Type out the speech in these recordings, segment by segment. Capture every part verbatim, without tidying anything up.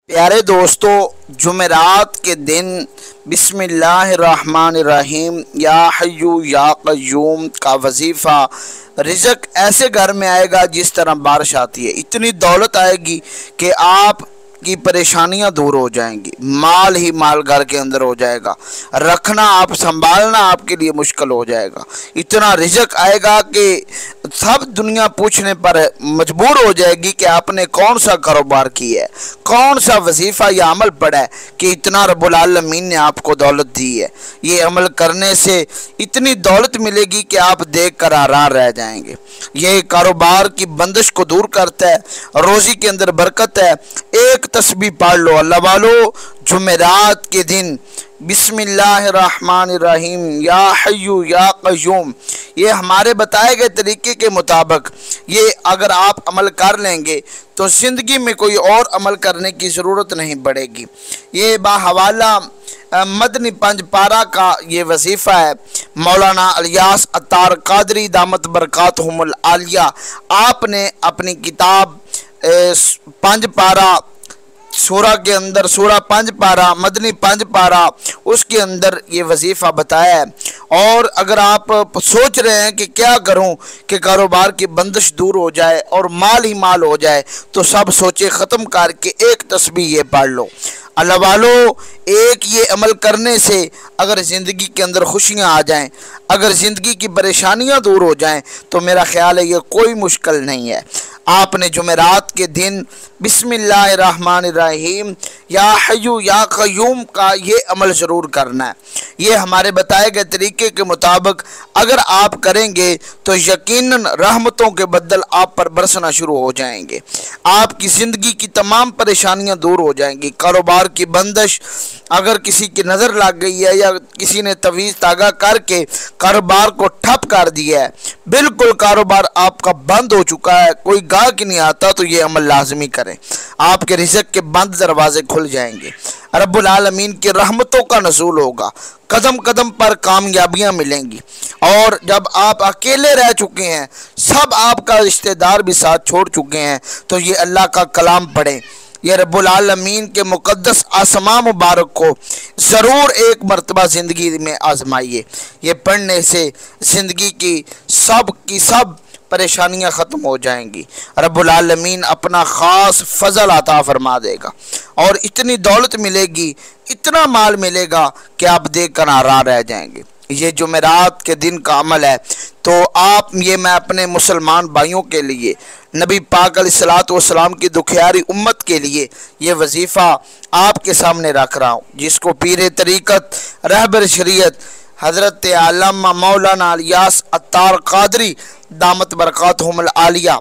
प्यारे दोस्तों, जुमेरात के दिन बिस्मिल्लाहिर्रहमानिर्रहीम या हय्यू या क़य्यूम का वजीफ़ा रिज़्क़ ऐसे घर में आएगा जिस तरह बारिश आती है। इतनी दौलत आएगी कि आप की परेशानियां दूर हो जाएंगी। माल ही माल घर के अंदर हो जाएगा, रखना आप संभालना आपके लिए मुश्किल हो जाएगा। इतना रिज़्क़ आएगा कि सब दुनिया पूछने पर मजबूर हो जाएगी कि आपने कौन सा कारोबार किया है, कौन सा वजीफ़ा या अमल पड़ा है कि इतना रब्बुल आलमीन ने आपको दौलत दी है। ये अमल करने से इतनी दौलत मिलेगी कि आप देख कर हैरान रह जाएंगे। ये कारोबार की बंदिश को दूर करता है, रोज़ी के अंदर बरकत है। एक तस्बीह पढ़ लो अल्लाह वालों, जुमेरात के दिन बिस्मिल्लाहिर्रहमानिर्रहीम या हय्यू या क़य्यूम, ये हमारे बताए गए तरीके के मुताबिक ये अगर आप अमल कर लेंगे तो ज़िंदगी में कोई और अमल करने की ज़रूरत नहीं पड़ेगी। ये बाहवाला मदनी पंज पारा का ये वजीफ़ा है। मौलाना इलियास अत्तार क़ादरी दामत बरकातहुमुल आलिया आपने अपनी किताब पंज पारा सूरा के अंदर, सूरा पंज पारा मदनी पंज पारा, उसके अंदर ये वजीफ़ा बताया है। और अगर आप सोच रहे हैं कि क्या करूं कि कारोबार की बंदिश दूर हो जाए और माल ही माल हो जाए, तो सब सोचे ख़त्म करके एक तस्बीह ये पढ़ लो अल्लाह वालों। एक ये अमल करने से अगर ज़िंदगी के अंदर खुशियाँ आ जाएं, अगर ज़िंदगी की परेशानियाँ दूर हो जाएं, तो मेरा ख्याल है ये कोई मुश्किल नहीं है। आपने जुमेरात के दिन बिस्मिल्लाहिर्रहमानिर्रहीम या हय्यू या क़य्यूम का ये अमल ज़रूर करना है। ये हमारे बताए गए तरीके के मुताबिक अगर आप करेंगे तो यकीनन रहमतों के बदल आप पर बरसना शुरू हो जाएंगे। आपकी ज़िंदगी की तमाम परेशानियां दूर हो जाएंगी। कारोबार की बंदिश अगर किसी की नज़र लग गई है या किसी ने तवीज़ तागा करके कारोबार को ठप कर दिया है, बिल्कुल कारोबार आपका बंद हो चुका है, कोई गाहक नहीं आता, तो ये अमल लाजमी करें। आपके रिज़्क़ के बंद दरवाजे खुल जाएंगे, रब्बुल आलमीन की रहमतों का नज़ूल होगा, कदम कदम पर कामयाबियां मिलेंगी। और जब आप अकेले रह चुके हैं, सब आपका रिश्तेदार भी साथ छोड़ चुके हैं, तो ये अल्लाह का कलाम पढ़ें। ये रब्बुल आलमीन के मुक़द्दस आसमां मुबारक को ज़रूर एक मरतबा ज़िंदगी में आजमाइए। ये पढ़ने से ज़िंदगी की सब की सब परेशानियां ख़त्म हो जाएंगी। रब्बुल आलमीन अपना ख़ास फ़ज़ल अता फरमा देगा और इतनी दौलत मिलेगी, इतना माल मिलेगा कि आप देख कर हैरान रह जाएंगे। ये जुमेरात के दिन का अमल है, तो आप ये मैं अपने मुसलमान भाइयों के लिए, नबी पाक अलैहिस्सलातु वस्सलाम की दुखियारी उम्मत के लिए ये वजीफ़ा आपके सामने रख रहा हूँ, जिसको पीर तरीक़त रहबर शरीयत हज़रत अल्लामा मौलाना इलियास अत्तार क़ादरी दामत बरकातहुमुल आलिया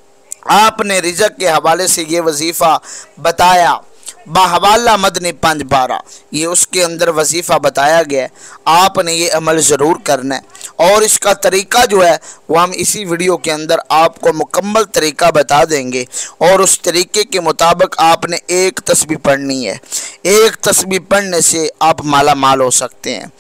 आपने रिज़्क़ के हवाले से ये वजीफ़ा बताया। बाहवाला मदनी पंज पारा, ये उसके अंदर वजीफ़ा बताया गया है। आपने ये अमल ज़रूर करना है और इसका तरीका जो है वो हम इसी वीडियो के अंदर आपको मुकम्मल तरीका बता देंगे। और उस तरीके के मुताबिक आपने एक तस्बीह पढ़नी है। एक तस्बीह पढ़ने से आप माला माल हो सकते हैं,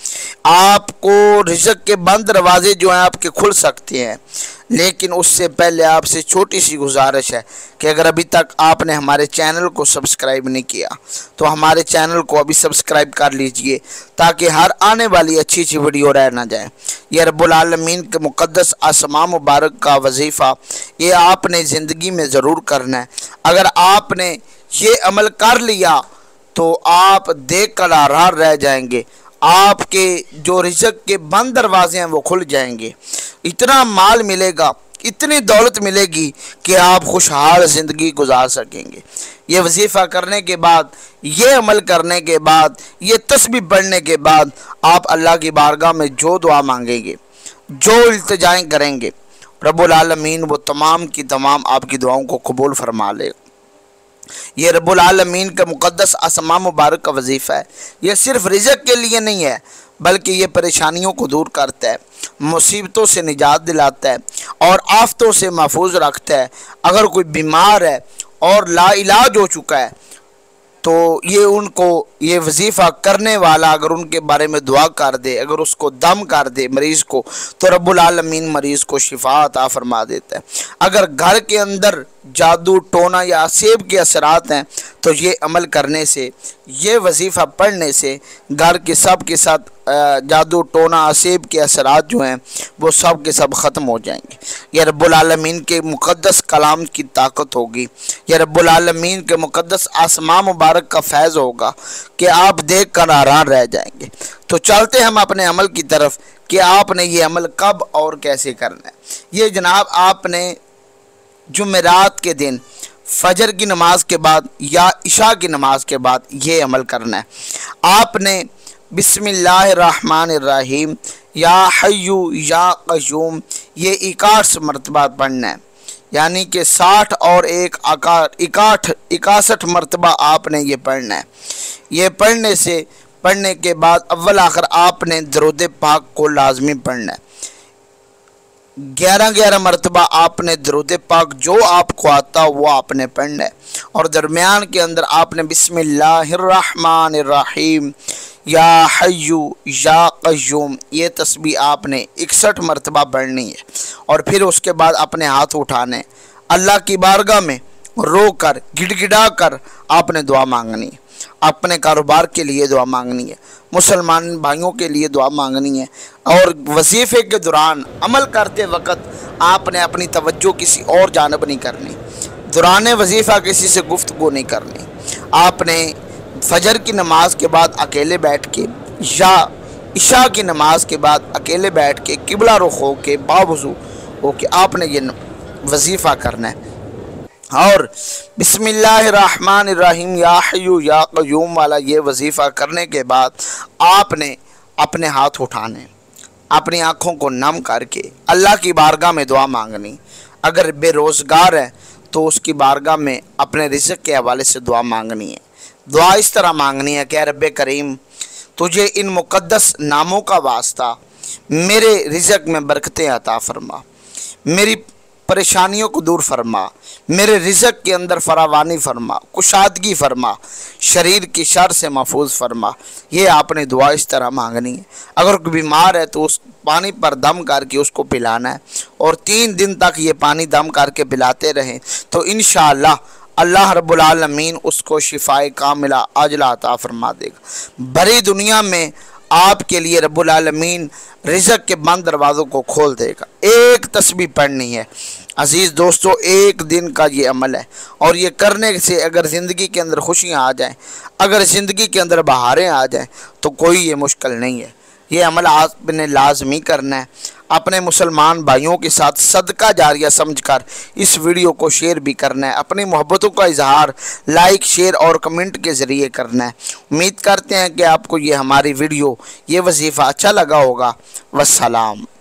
आपको रिज़्क़ के बंद दरवाजे जो हैं आपके खुल सकते हैं। लेकिन उससे पहले आपसे छोटी सी गुजारिश है कि अगर अभी तक आपने हमारे चैनल को सब्सक्राइब नहीं किया तो हमारे चैनल को अभी सब्सक्राइब कर लीजिए, ताकि हर आने वाली अच्छी अच्छी वीडियो रह ना जाए। यह रब्बुल आलमीन के मुक़द्दस आसमां मुबारक का वजीफ़ा ये आपने ज़िंदगी में ज़रूर करना है। अगर आपने ये अमल कर लिया तो आप देख कर हैरान रह जाएंगे। आपके जो रिज़्क़ के बंद दरवाजे हैं वो खुल जाएंगे, इतना माल मिलेगा, इतनी दौलत मिलेगी कि आप खुशहाल ज़िंदगी गुजार सकेंगे। ये वजीफ़ा करने के बाद, ये अमल करने के बाद, ये तस्बीह पढ़ने के बाद आप अल्लाह की बारगाह में जो दुआ मांगेंगे, जो इल्तिजाएं करेंगे, रब्बुल आलमीन वो तमाम की तमाम आपकी दुआओं को कबूल फरमा ले। ये रब्बुल आलमीन का मुक़द्दस आसमां मुबारक का वजीफ़ा है। ये सिर्फ़ रिज़्क़ के लिए नहीं है, बल्कि ये परेशानियों को दूर करता है, मुसीबतों से निजात दिलाता है और आफ़तों से महफूज रखता है। अगर कोई बीमार है और लाइलाज हो चुका है, तो ये उनको ये वजीफ़ा करने वाला अगर उनके बारे में दुआ कर दे, अगर उसको दम कर दे मरीज़ को, तो रब्बुल आलमीन मरीज़ को शिफा अता फरमा देता है। अगर घर के अंदर جادو ٹونا یا اسیب کے اثرات ہیں تو یہ عمل کرنے سے، یہ وظیفہ پڑھنے سے گھر کے سب کے ساتھ جادو ٹونا اسیب کے اثرات جو ہیں وہ سب کے سب ختم ہو جائیں گے۔ یہ رب العالمین کے مقدس کلام کی طاقت ہوگی، یہ رب العالمین کے مقدس آسمان مبارک کا فیض ہوگا کہ آپ دیکھ کر حیران رہ جائیں گے۔ تو چلتے ہم اپنے عمل کی طرف کہ آپ نے یہ عمل کب اور کیسے کرنا ہے۔ یہ جناب آپ نے جمعرات کے دن فجر کی نماز کے بعد یا عشاء کی نماز کے بعد یہ عمل کرنا ہے۔ آپ نے بسم اللہ الرحمن الرحیم یا حیو یا قیوم یہ اکاٹھ مرتبہ پڑھنا ہے، یعنی کہ ساٹھ اور ایک اکاٹھ اکاسٹھ مرتبہ آپ نے یہ پڑھنا ہے۔ یہ پڑھنے سے پڑھنے کے بعد اول آخر آپ نے درود پاک کو لازمی پڑھنا ہے۔ گیارہ گیارہ مرتبہ آپ نے درود پاک جو آپ کو آتا وہ آپ نے پڑھنا ہے، اور درمیان کے اندر آپ نے بسم اللہ الرحمن الرحیم یا حیو یا قیوم یہ تسبیح آپ نے اکسٹھ مرتبہ پڑھنی ہے، اور پھر اس کے بعد اپنے ہاتھ اٹھانے اللہ کی بارگاہ میں رو کر گڑ گڑا کر آپ نے دعا مانگنی ہے، اپنے کاروبار کے لیے دعا مانگنی ہے، مسلمان بھائیوں کے لیے دعا مانگنی ہے، اور وظیفے کے دوران عمل کرتے وقت آپ نے اپنی توجہ کسی اور جانب نہیں کرنی، دوران وظیفہ کسی سے گفتگو نہیں کرنی۔ آپ نے فجر کی نماز کے بعد اکیلے بیٹھ کے یا عشاء کی نماز کے بعد اکیلے بیٹھ کے قبلہ رخ ہو کے باوضو ہو کے آپ نے یہ وظیفہ کرنا ہے، اور بسم اللہ الرحمن الرحیم یا حیو یا قیوم والا یہ وظیفہ کرنے کے بعد آپ نے اپنے ہاتھ اٹھانے، اپنی آنکھوں کو نم کر کے اللہ کی بارگاہ میں دعا مانگنی۔ اگر بے روزگار ہے تو اس کی بارگاہ میں اپنے رزق کے حوالے سے دعا مانگنی ہے۔ دعا اس طرح مانگنی ہے کہ رب کریم تجھے ان مقدس ناموں کا واسطہ میرے رزق میں برکتیں عطا فرما، میری پریشانیوں کو دور فرما، میرے رزق کے اندر فراوانی فرما، کشادگی فرما، شریر کی شر سے محفوظ فرما۔ یہ آپ نے دعا اس طرح مانگنی ہے۔ اگر کوئی بیمار ہے تو اس پانی پر دم کر کے اس کو پلانا ہے، اور تین دن تک یہ پانی دم کر کے پلاتے رہیں تو انشاءاللہ اللہ رب العالمین اس کو شفائے کاملہ عاجلہ عطا فرما دے گا۔ بھری دنیا میں آپ کے لیے رب العالمین رزق کے بند دروازوں کو کھول دے گا۔ ایک تسبیح پڑھنی ہے عزیز دوستو، ایک دن کا یہ عمل ہے، اور یہ کرنے سے اگر زندگی کے اندر خوشیاں آ جائیں، اگر زندگی کے اندر بہاریں آ جائیں تو کوئی یہ مشکل نہیں ہے۔ یہ عمل آپ نے لازمی کرنا ہے۔ اپنے مسلمان بھائیوں کے ساتھ صدقہ جاریہ سمجھ کر اس ویڈیو کو شیئر بھی کرنا ہے، اپنی محبتوں کا اظہار لائک شیئر اور کمنٹ کے ذریعے کرنا ہے۔ امید کرتے ہیں کہ آپ کو یہ ہماری ویڈیو یہ وظیفہ اچھا لگا ہوگا۔ والسلام۔